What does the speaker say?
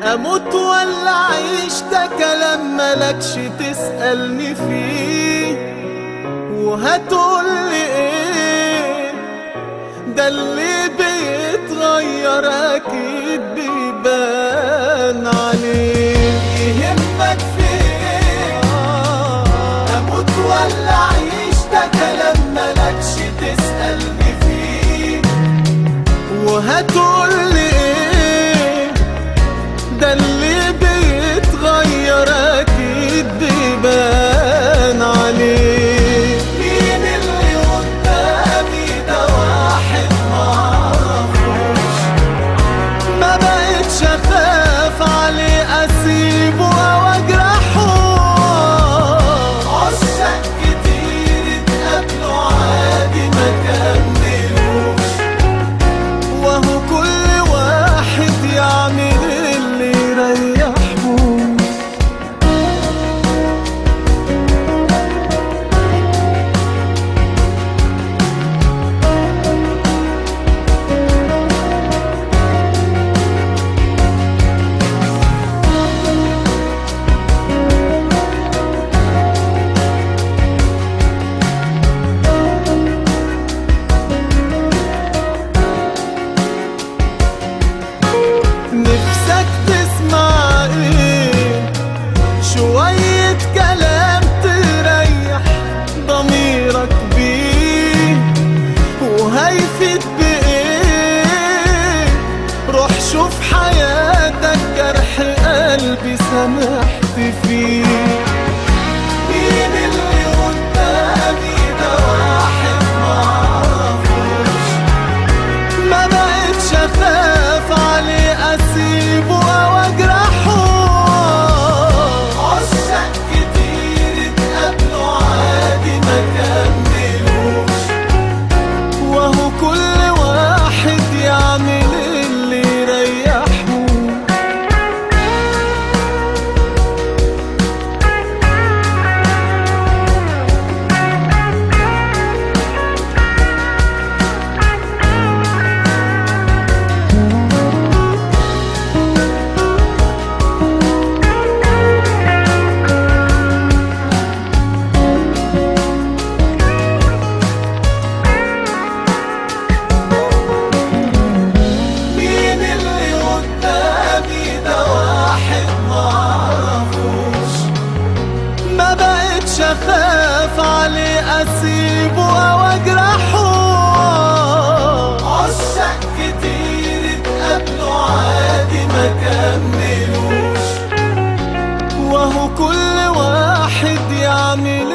اموت ولا اعيش ده كلام ملكش تسألني فيه، وهتقولي ايه؟ ده اللي بيتغير اكيد بيبان عليه. يهمك في ايه؟ اموت ولا اعيش ده كلام ملكش تسألني فيه، وهتقولي ايه؟ ده اللي بيتغير اكيد بيبان عليه. مين اللي قدامي ده؟ واحد معرفوش، ما بقتش اخاف عليه اسيبه او اجرحه. عشاق كتير اتقابلوا عادي ما كملوش، وهو كل واحد يعمل اللي يريحه. نفسك تسمع ايه؟ شوية كلام تريح ضميرك بيه، وهيفيد بايه؟ روح شوف حياتك، جرح قلبي سامحت فيه. مين اللي قدامي ده؟ واحد معرفوش، ما بقتش اخاف عليه اسيبه او اجرحه. عشاق كتير اتقابلوا عادي ما كملوش، وهو كل واحد يعمل اللي يريحه. مين اللي قدامي ده؟ واحد معرفوش، ما بقتش اخاف عليه اسيبه او اجرحه. عشاق كتير اتقابلوا عادي ما كملوش، وهو كل واحد يعمل